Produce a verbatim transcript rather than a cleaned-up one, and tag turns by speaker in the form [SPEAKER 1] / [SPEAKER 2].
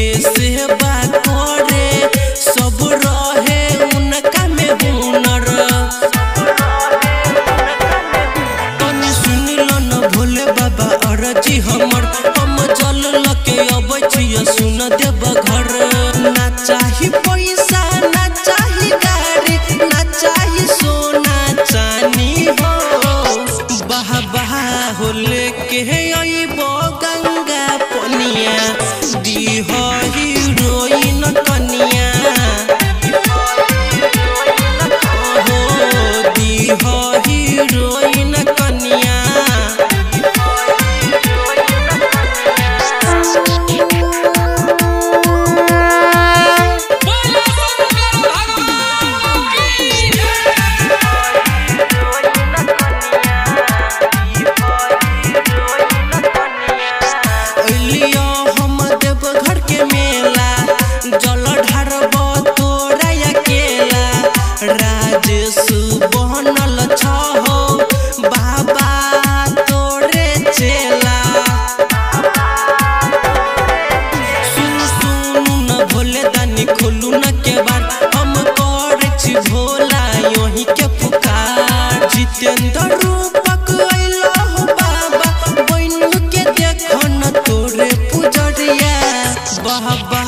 [SPEAKER 1] सबके सेवा करे, सब रहे उनका में हुनर। तनी सुन लो न भोले बाबा अर्जी हमर, हम जल लके अबै छियै सुन देब घर। ना चाही पैसा ना चाही गाड़ी ना चाही सोना चानी हो, बहा बहा हो लेके अइबो गंगा पनिया, दीह हीरोइन कनिया हो, दीह हीरोइन कनिया। राजेश बनल छहो बाबा तोरे चेला, सुन सुन न भोले दानी खोलू न के बार, हम करे छी भोला यही के पुकार। जितेंद्र रूपक अइलो हो बाबा, बन के देखो न तोरे पुजरिया, बाबा